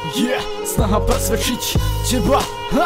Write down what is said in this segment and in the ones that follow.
Snaha presvedčiť teba,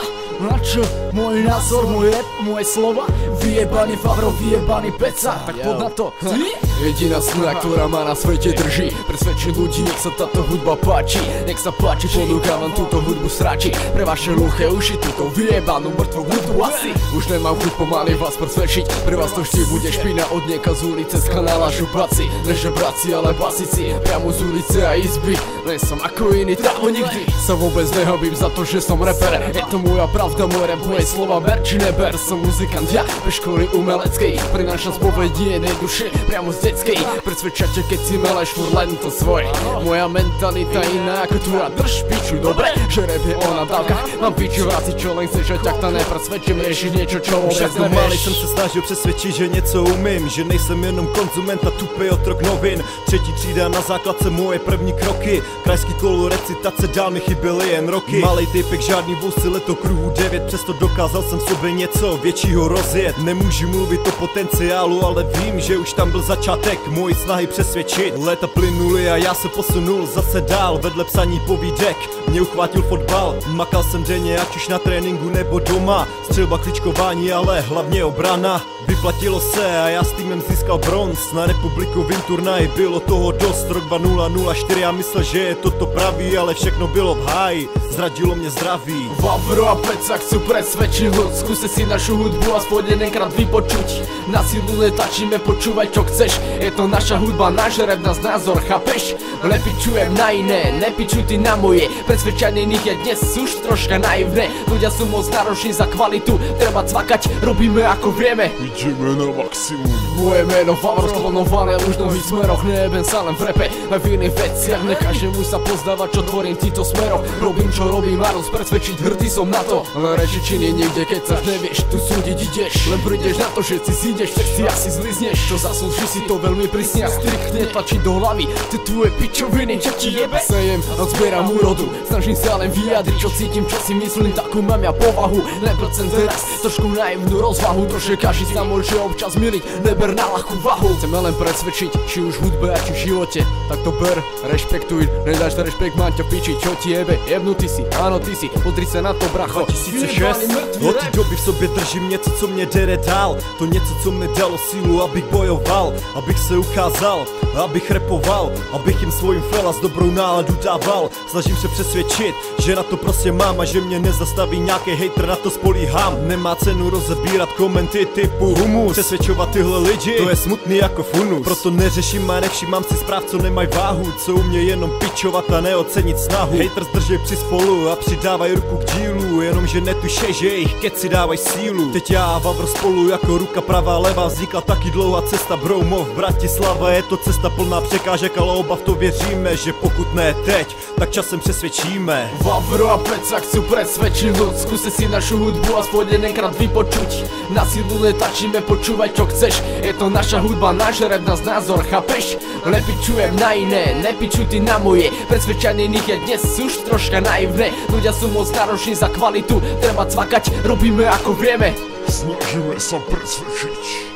na čo? Môj názor, môj rap, moje slova. Vyjebaný Favro, vyjebaný Peca. Tak poď na to. Jediná snaha, ktorá ma na svete drží, presvedčiť ľudí, nech sa táto hudba páči. Nech sa páči, ponúkam vám túto hudbu sráči. Pre vaše hluché uši túto vyjebanú mŕtvu hudbu asi. Už nemám chuť pomaly vás presvedčiť. Pre vás to vždy bude špina od nieka z ulice, z kanála župaci. Neže braci, ale basici, priamo z ulice a izby. Len som ako iný, táho nikdy sa vôbec nehabím za to, že som reper. Je to moja pravda, môj rap, moje slova ber či neber. Som muzikant, ja bez školy umeleckej, prinášam spovedie jednej duše, priamo z detskej. Presvedčate, keď si meleš furt len to svoje. Moja mentalita iná ako tvoja, drž piču, dobre? Že rap je o nadávkach, mám piču vráci, čo len chceš, a ťak to nepresvedčím, riešiť niečo, čo vôbec nevieš. Malý jsem se snažil přesvědčit, že něco umím, že nejsem jenom konzument a tupej otrok novin. Třetí třída na základce moje první kroky, krajský kolo recitace, dál mi chyběly jen roky. Malej typek, žádný vůz, leto kruhu 9, přesto dokázal jsem sobě něco většího rozjet. Nemůžu mluvit o potenciálu, ale vím, že už tam byl začátek mojí snahy přesvědčit. Léta plynuly a já se posunul zase dál, vedle psaní povídek mě uchvátil fotbal. Makal jsem denně, ať už na tréninku nebo doma, střelba, kličkování, ale hlavně obrana. Vyplatilo se a já s týmem získal bronz, na republikovým turnaji bylo toho dost. Rok 2004, já myslel, že je toto pravý, ale všechno bylo v háji, zradilo mě zdraví. Favro a Peca chcú presvedčiť ľud, skúste si našu hudbu aspoň jedenkrát vypočuť. Na silu netačíme, počúvaj čo chceš, je to naša hudba, náš rap, nás názor, chápeš? Nepičujem na iné, nepičuj ty na moje, presvedčanie nich je dnes už troška naivné. Ľudia sú moc nároční za kvalitu, treba cvakať, robíme ako vieme. Ideme na maximum. Moje meno Favro sklonované už v mnohých smeroch, nejebem sa len v repe, aj v iných veciach. Nekážem už sa pozdávať, čo tvorím v týchto smeroch. Robím čo robím a presvedčiť, hrdý som na to. Ale reči činy niekde, keď sa nevieš, tu súdiť ideš. Len prídeš na to, že si zídeš, tak si asi zlizneš. Čo zaslúži si to veľmi prísne a striktne tlačiť do hlavy ty tvoje pičoviny, čo ti jebe. Sejem a zbieram úrodu, snažím sa len vyjadriť, čo cítim, čo si myslím, takú mám ja povahu. Neprcem teraz trošku naivnú rozvahu, to, že každý sa môže občas miliť, neber na ľahkú váhu. Chceme len presvedčiť, či už v hudbe a či v živote, tak to ber, rešpektuj, nedáš rešpekt, mám ťa piči, čo ti jebe, jebnutý si, áno ty si, pozri sa na to bracho. 2006, od té doby v sobě držím něco, co mě dere dál, to něco, co mi dalo sílu, abych bojoval, abych se ukázal, abych repoval, abych jim svojím felas dobrou náladu dával. Snažím se přesvědčit, že na to prostě mám a že mě nezastaví nějaký hater, na to spolíhám. Nemá cenu rozebírat komenty typu humus, přesvědčovat tyhle lidi, to je smutný jako funus. Proto neřeším a nevšímám si zpráv, co nemají váhu, co umějí jenom pičovat a neocenit snahu. Haters držej při spolu a přidávaj ruku k dílu, jenomže netušej, že jejich keci dávaj sílu. Teď já a Vavro spolu jako ruka pravá levá, vznikla taky dlouhá cesta Broumov, Bratislava. Je to cesta plná překážek, ale oba v to věříme, že pokud ne teď, tak časem přesvědčíme. Vavro a Peca chcú presvedčiť ľud, skúste si našu hudbu aspoň jedenkrát vypočuť. Na silu netačíme, počúvaj čo chceš, je to naša hudba, náš rap, nás názor, chápeš? Nepičujem na iné, nepičuj ty na moje, presvedčanie nich je dnes už troška naivné. Ľudia sú moc nároční za kvalitu, treba cvakať, robíme ako vieme. Snažíme sa presvedčiť.